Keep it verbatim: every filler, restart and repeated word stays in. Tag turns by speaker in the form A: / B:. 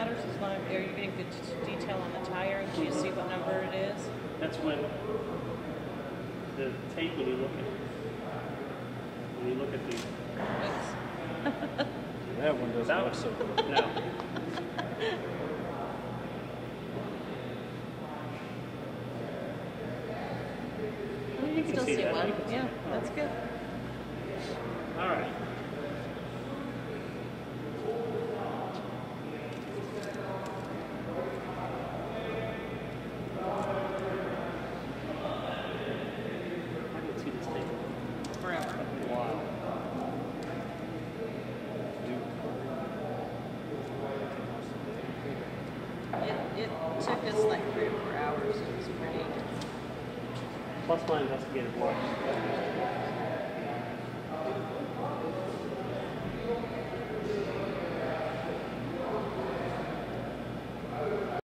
A: matters as long as, are you getting good d- detail on the tire? Do you see what number it is?
B: That's when the tape, when you look at when you look at the
A: It's,
C: That one doesn't
B: That
C: look so good.
B: no.
A: well, you can still
B: see
A: see
B: that.
A: one.
B: You can see
A: Yeah,
B: that.
A: that's good.
B: All right. I can see this tape.
A: Forever.
C: Wow.
A: It, it took us like three or four hours. It was pretty.
B: Plus my investigative work.